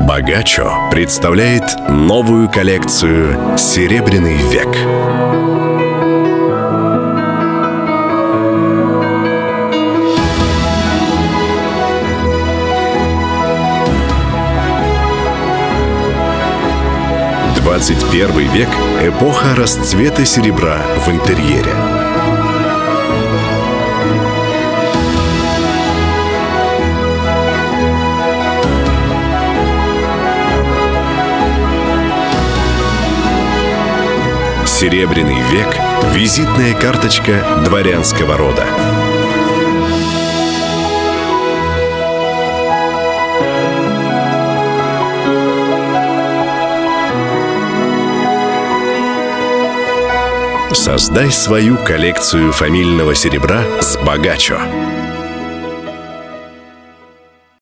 Богачо представляет новую коллекцию «Серебряный век». XXI век – эпоха расцвета серебра в интерьере. Серебряный век – визитная карточка дворянского рода. Создай свою коллекцию фамильного серебра с Богачо.